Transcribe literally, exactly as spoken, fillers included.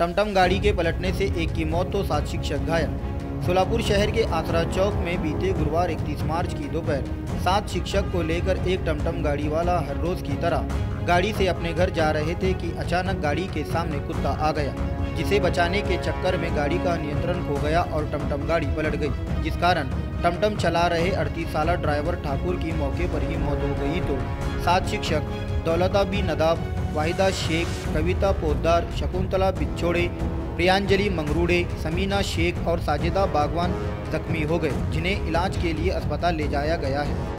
टमटम गाड़ी के पलटने से एक की मौत तो सात शिक्षक घायल। सोलापुर शहर के आसरा चौक में बीते गुरुवार इकतीस मार्च की दोपहर सात शिक्षक को लेकर एक टमटम गाड़ी वाला हर रोज की तरह गाड़ी से अपने घर जा रहे थे कि अचानक गाड़ी के सामने कुत्ता आ गया, जिसे बचाने के चक्कर में गाड़ी का नियंत्रण खो गया और टमटम गाड़ी पलट गई, जिस कारण टमटम चला रहे अड़तीस साल ड्राइवर ठाकुर की मौके पर ही मौत हो गई। तो सात शिक्षक दौलताबी नदाब, वाहिदा शेख, कविता पोद्दार, शकुंतला बिछोड़े, प्रियांजलि मंगरूड़े, समीना शेख और साजिदा बागवान जख्मी हो गए, जिन्हें इलाज के लिए अस्पताल ले जाया गया है।